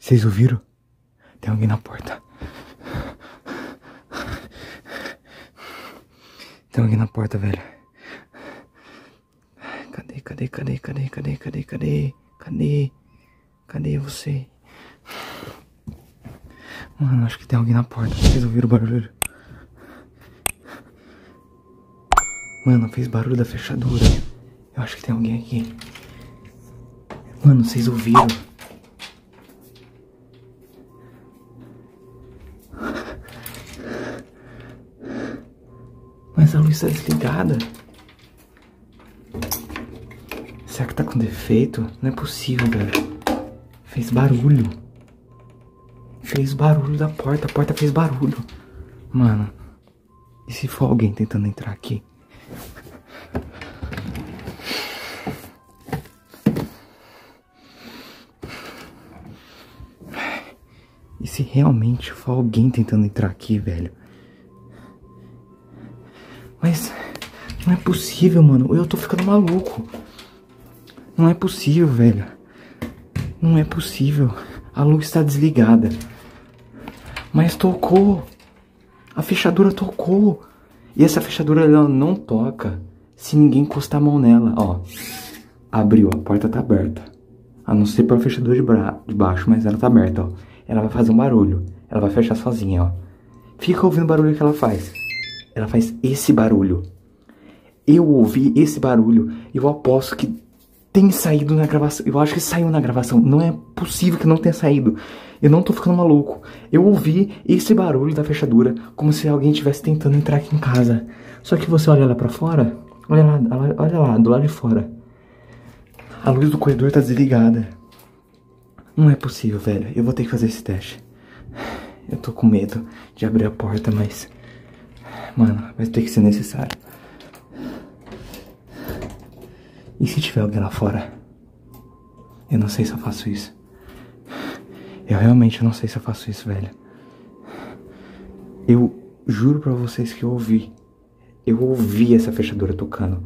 Vocês ouviram? Tem alguém na porta. Tem alguém na porta, velho. Cadê você? Mano, acho que tem alguém na porta. Vocês ouviram o barulho? Mano, fez barulho da fechadura. Eu acho que tem alguém aqui. Mano, vocês ouviram? Mas a luz tá desligada. Será que tá com defeito? Não é possível, velho. Fez barulho. Fez barulho da porta. A porta fez barulho. Mano, e se for alguém tentando entrar aqui? E se realmente for alguém tentando entrar aqui, velho? Mas não é possível, mano. Eu tô ficando maluco. Não é possível, velho. Não é possível. A luz está desligada. Mas tocou. A fechadura tocou. E essa fechadura ela não toca se ninguém encostar a mão nela. Ó. Abriu. A porta tá aberta. A não ser pela fechadura de baixo. Mas ela tá aberta, ó. Ela vai fazer um barulho. Ela vai fechar sozinha, ó. Fica ouvindo o barulho que ela faz. Ela faz esse barulho. Eu ouvi esse barulho. Eu aposto que tem saído na gravação. Eu acho que saiu na gravação. Não é possível que não tenha saído. Eu não tô ficando maluco. Eu ouvi esse barulho da fechadura como se alguém estivesse tentando entrar aqui em casa. Só que você olha lá pra fora. Olha lá, do lado de fora. A luz do corredor tá desligada. Não é possível, velho. Eu vou ter que fazer esse teste. Eu tô com medo de abrir a porta, mas... Mano, vai ter que ser necessário. E se tiver alguém lá fora? Eu não sei se eu faço isso. Eu realmente não sei se eu faço isso, velho. Eu juro pra vocês que eu ouvi. Eu ouvi essa fechadura tocando.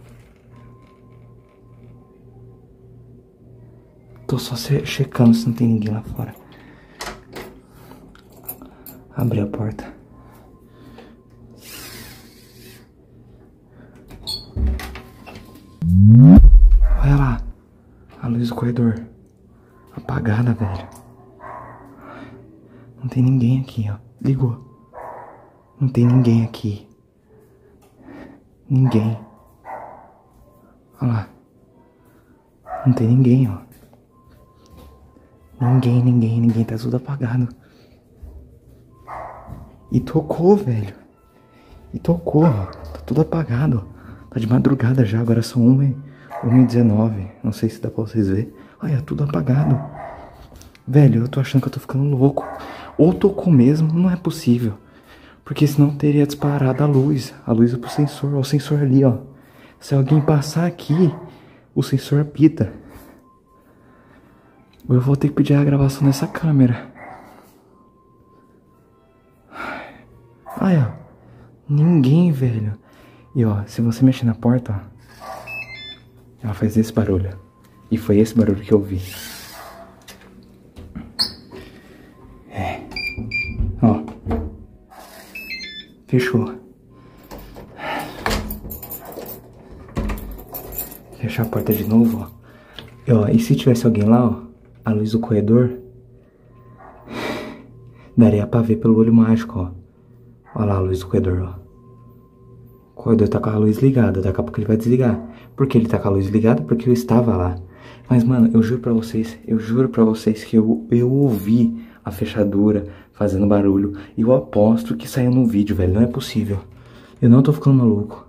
Tô só checando se não tem ninguém lá fora. Abri a porta. Olha lá. A luz do corredor. Apagada, velho. Não tem ninguém aqui, ó. Ligou. Não tem ninguém aqui. Ninguém. Olha lá. Não tem ninguém, ó. Ninguém. Tá tudo apagado. E tocou, velho. E tocou, ó. Tá tudo apagado. Tá de madrugada já. Agora são 1h19. Não sei se dá pra vocês verem. Olha, tudo apagado. Velho, eu tô achando que eu tô ficando louco. Ou tocou mesmo. Não é possível. Porque senão teria disparado a luz. A luz é pro sensor. Ó, o sensor ali, ó. Se alguém passar aqui, o sensor apita. Eu vou ter que pedir a gravação nessa câmera. Ai, ó. Ninguém, velho. E ó, se você mexer na porta, ó, ela faz esse barulho. E foi esse barulho que eu ouvi. É. Ó. Fechou. Fechar a porta de novo, ó. E, ó, e se tivesse alguém lá, ó, a luz do corredor, daria pra ver pelo olho mágico, ó. Olha lá a luz do corredor, ó. O corredor tá com a luz ligada, daqui a pouco ele vai desligar. Por que ele tá com a luz ligada? Porque eu estava lá. Mas, mano, eu juro pra vocês que eu ouvi a fechadura fazendo barulho. E eu aposto que saiu no vídeo, velho. Não é possível. Eu não tô ficando maluco.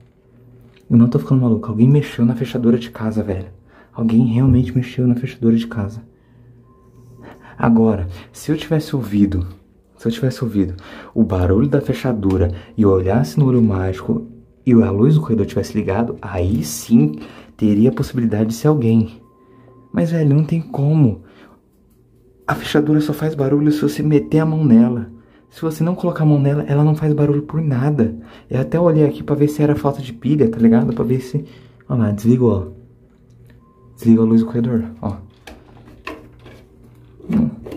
Alguém mexeu na fechadura de casa, velho. Alguém realmente mexeu na fechadura de casa. Agora, se eu tivesse ouvido o barulho da fechadura e eu olhasse no olho mágico e a luz do corredor tivesse ligado, aí sim teria a possibilidade de ser alguém. Mas, velho, não tem como. A fechadura só faz barulho se você meter a mão nela. Se você não colocar a mão nela, ela não faz barulho por nada. Eu até olhei aqui pra ver se era falta de pilha, tá ligado? Pra ver se... Olha lá, desligou, ó. Desliga a luz do corredor, ó.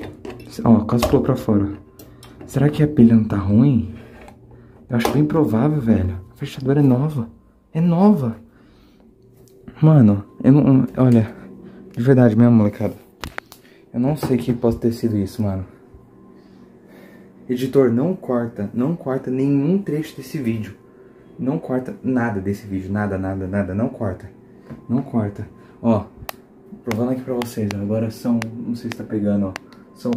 Ó, quase pulou pra fora. Será que a pilha não tá ruim? Eu acho bem provável, velho. A fechadura é nova. É nova. Mano, eu não... Olha, de verdade mesmo, molecada. Eu não sei que pode ter sido isso, mano. Editor, não corta nenhum trecho desse vídeo. Não corta nada desse vídeo. Nada, não corta. Não corta. Ó, provando aqui pra vocês, ó. Agora são, não sei se tá pegando, ó. São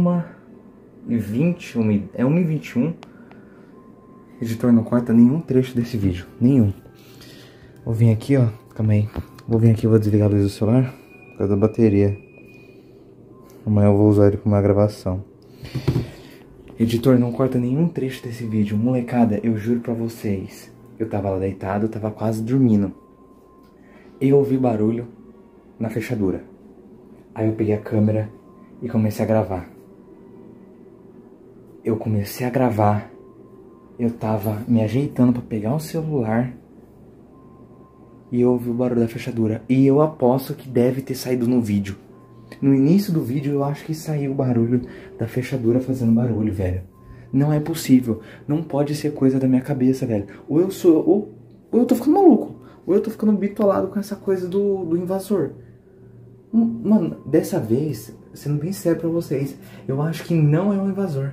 1h20, é 1h21. Editor, não corta nenhum trecho desse vídeo. Nenhum. Vou vir aqui, ó. Calma aí. Vou vir aqui, vou desligar a luz do celular. Por causa da bateria. Amanhã eu vou usar ele pra uma gravação. Editor, não corta nenhum trecho desse vídeo. Molecada, eu juro pra vocês. Eu tava lá deitado, eu tava quase dormindo. Eu ouvi barulho na fechadura. Aí eu peguei a câmera e comecei a gravar. Eu comecei a gravar. Eu tava me ajeitando pra pegar o celular. E eu ouvi o barulho da fechadura. E eu aposto que deve ter saído no vídeo. No início do vídeo eu acho que saiu o barulho da fechadura fazendo barulho, velho. Não é possível. Não pode ser coisa da minha cabeça, velho. Ou eu tô ficando maluco. Ou eu tô ficando bitolado com essa coisa do invasor. Mano, dessa vez, sendo bem sério pra vocês, eu acho que não é um invasor.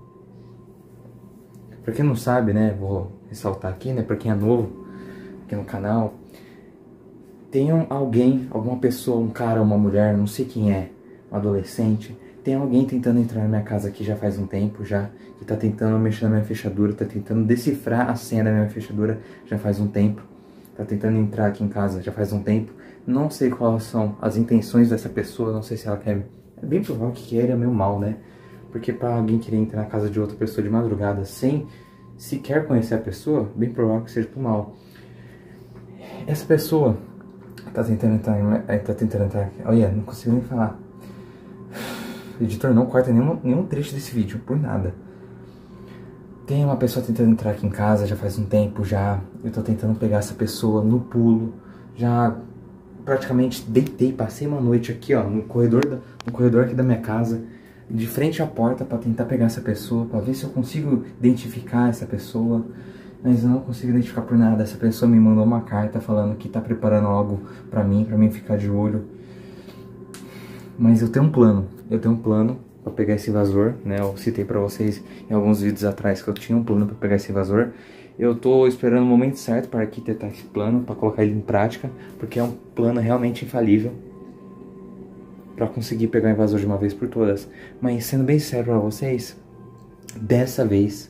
Pra quem não sabe, né, vou ressaltar aqui, né, pra quem é novo aqui no canal. Tem alguém, alguma pessoa, um cara, uma mulher, não sei quem é, um adolescente. Tem alguém tentando entrar na minha casa aqui já faz um tempo já, que tá tentando mexer na minha fechadura, tá tentando decifrar a senha da minha fechadura já faz um tempo. Tá tentando entrar aqui em casa já faz um tempo. Não sei quais são as intenções dessa pessoa, não sei se ela quer... É bem provável que queira meu mal, né? Porque pra alguém querer entrar na casa de outra pessoa de madrugada sem sequer conhecer a pessoa, bem provável que seja pro mal. Essa pessoa tá tentando entrar... Olha, não consigo nem falar. Editor, não corta nenhum trecho desse vídeo, por nada. Tem uma pessoa tentando entrar aqui em casa já faz um tempo já. Eu tô tentando pegar essa pessoa no pulo. Já praticamente deitei, passei uma noite aqui, ó, no corredor aqui da minha casa, de frente à porta, pra tentar pegar essa pessoa, pra ver se eu consigo identificar essa pessoa. Mas eu não consigo identificar por nada. Essa pessoa me mandou uma carta falando que tá preparando algo pra mim ficar de olho. Mas eu tenho um plano. Pra pegar esse invasor, né? Eu citei pra vocês em alguns vídeos atrás que eu tinha um plano pra pegar esse invasor. Eu tô esperando o momento certo para arquitetar esse plano, pra colocar ele em prática, porque é um plano realmente infalível pra conseguir pegar o invasor de uma vez por todas. Mas sendo bem sério pra vocês, dessa vez,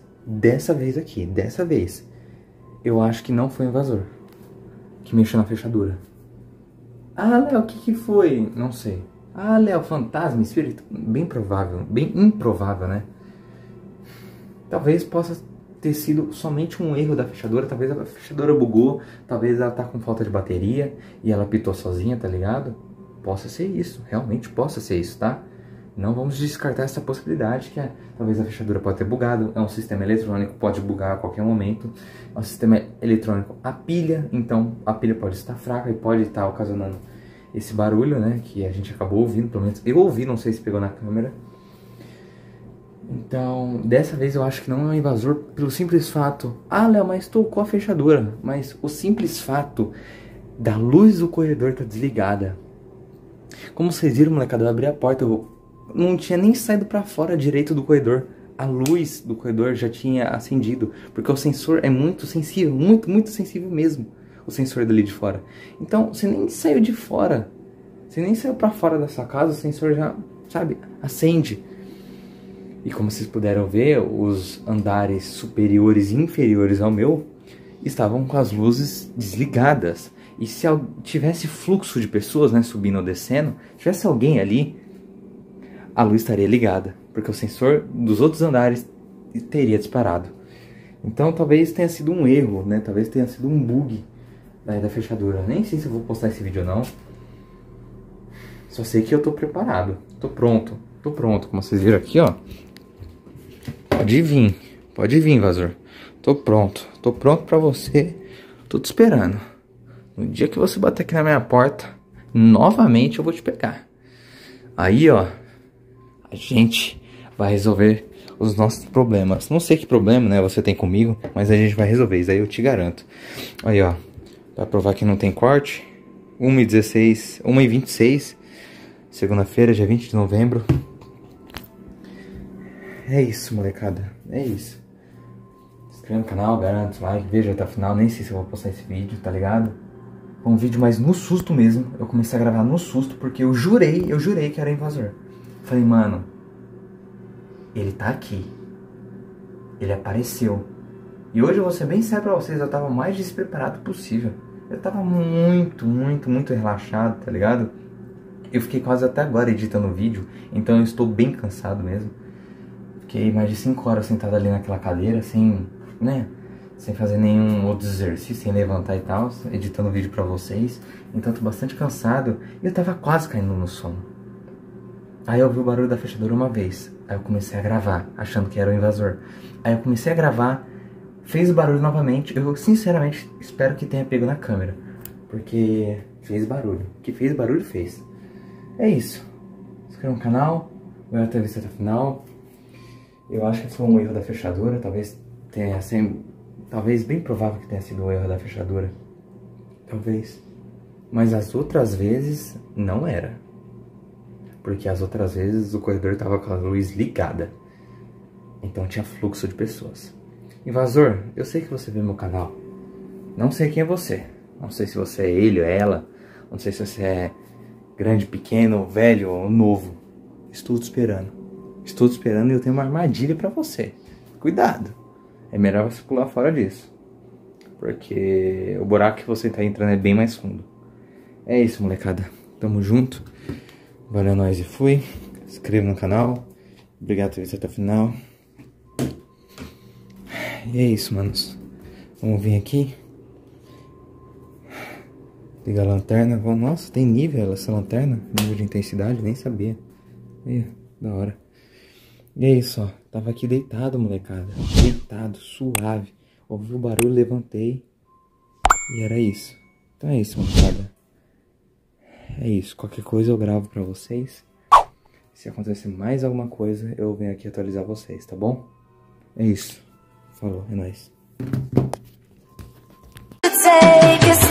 eu acho que não foi o invasor que mexeu na fechadura. Ah, Léo, o que foi? Não sei. Ah, Léo, fantasma, espírito? Bem provável, bem improvável, né? Talvez possa ter sido somente um erro da fechadura. Talvez a fechadura bugou, talvez ela tá com falta de bateria e ela pitou sozinha, tá ligado? Possa ser isso, realmente possa ser isso, tá? Não vamos descartar essa possibilidade que talvez a fechadura pode ter bugado. É um sistema eletrônico, pode bugar a qualquer momento. É um sistema eletrônico a pilha, então a pilha pode estar fraca e pode estar ocasionando esse barulho, né, que a gente acabou ouvindo, pelo menos eu ouvi, não sei se pegou na câmera. Então, dessa vez eu acho que não é um invasor pelo simples fato... Ah, Léo, mas tocou a fechadura. Mas o simples fato da luz do corredor tá desligada. Como vocês viram, molecada, eu abri a porta, eu não tinha nem saído pra fora direito do corredor. A luz do corredor já tinha acendido, porque o sensor é muito sensível, muito sensível mesmo. O sensor dali de fora. Então, você nem saiu de fora. Você nem saiu pra fora da sua casa, o sensor já, sabe, acende. E como vocês puderam ver, os andares superiores e inferiores ao meu estavam com as luzes desligadas. E se tivesse fluxo de pessoas, né, subindo ou descendo, tivesse alguém ali, a luz estaria ligada. Porque o sensor dos outros andares teria disparado. Então, talvez tenha sido um erro, né, talvez tenha sido um bug da fechadura. Nem sei se eu vou postar esse vídeo ou não. Só sei que eu tô preparado. Tô pronto. Como vocês viram aqui, ó. Pode vir, invasor. Tô pronto pra você. Tô te esperando. No dia que você bater aqui na minha porta, novamente eu vou te pegar. Aí, ó, a gente vai resolver os nossos problemas. Não sei que problema, né, você tem comigo, mas a gente vai resolver, isso aí eu te garanto. Aí, ó, pra provar que não tem corte, 1h16, 1h26, segunda-feira, dia 20 de novembro. É isso, molecada, é isso. Se inscreva no canal, garanto, like, veja até o final, nem sei se eu vou postar esse vídeo, tá ligado? Foi um vídeo mais no susto mesmo, eu comecei a gravar no susto, porque eu jurei que era invasor. Falei, mano, ele tá aqui, ele apareceu. E hoje eu vou ser bem sério pra vocês, eu tava o mais despreparado possível. Eu tava muito relaxado, tá ligado? Eu fiquei quase até agora editando o vídeo, então eu estou bem cansado mesmo. Fiquei mais de 5 horas sentado ali naquela cadeira, sem, né, sem fazer nenhum outro exercício, sem levantar e tal, editando o vídeo pra vocês. Então eu tô bastante cansado e eu tava quase caindo no sono. Aí eu ouvi o barulho da fechadura uma vez, aí eu comecei a gravar, achando que era o invasor. Aí eu comecei a gravar, fez o barulho novamente, eu sinceramente espero que tenha pego na câmera, porque fez barulho, que fez barulho fez. É isso, se inscreva no canal, vai até visto até o final. Eu acho que foi um erro da fechadura, talvez tenha sido, talvez bem provável que tenha sido um erro da fechadura, talvez. Mas as outras vezes não era, porque as outras vezes o corredor tava com a luz ligada, então tinha fluxo de pessoas. Invasor, eu sei que você vê meu canal, não sei quem é você, não sei se você é ele ou ela, não sei se você é grande, pequeno, velho ou novo. Estou te esperando e eu tenho uma armadilha pra você. Cuidado, é melhor você pular fora disso, porque o buraco que você tá entrando é bem mais fundo. É isso, molecada, tamo junto, valeu, nós e fui. Se inscreva no canal, obrigado por ter visto até o final. E é isso, manos, vamos vir aqui, liga a lanterna. Vamos... Nossa, tem nível essa lanterna, nível de intensidade, nem sabia. Aí, da hora. E é isso, ó, tava aqui deitado, molecada, deitado, suave, ouvi o barulho, levantei e era isso. Então é isso, molecada, é isso, qualquer coisa eu gravo pra vocês. Se acontecer mais alguma coisa, eu venho aqui atualizar vocês, tá bom? É isso, falou, é nóis.